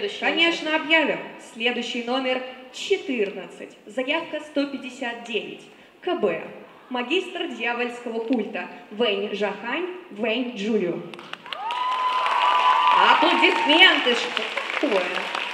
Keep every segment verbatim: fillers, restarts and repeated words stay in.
следующий? Конечно, объявим. Следующий номер четырнадцать. Заявка сто пятьдесят девять. КБ. Магистр дьявольского культа. Вэнь Жахань, Вэнь Джулю. Аплодисменты, что такое?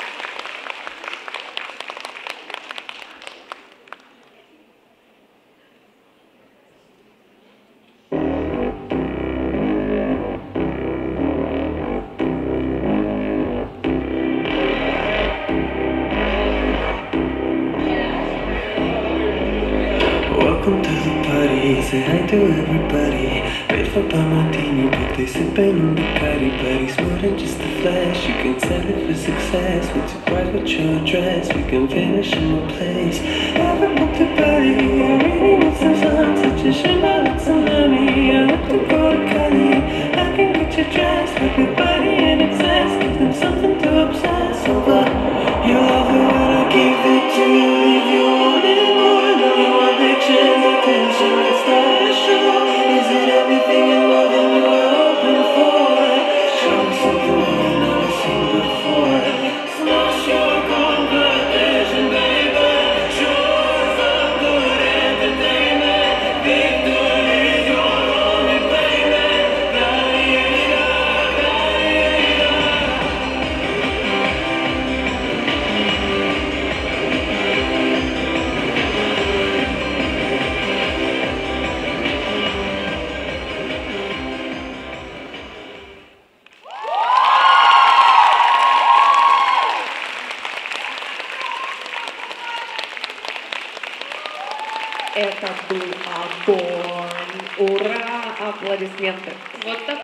Welcome to the party, say hi to everybody. Wait for Martini, but they sippin' on Bacardi. But he's more than just a flash, you can sell it for success. We're too bright with your dress, we can finish in my place. Ever booked a party, I really need some sun. Such a shame I look so nummy, I have to go to Cali. I can get your dress, make your body in excess. Give them something to obsess over. You love it when I give it to you, leave you wanting more. Know you addictions, attention, let's start a show. Is it everything and more than you were hoping for? Show me something I've never seen before. Smash your competition, baby. Show us some good entertainment. Victory is your only payment. La-di-da, la-di-da. Это был огонь! Ура! Аплодисменты! Вот так.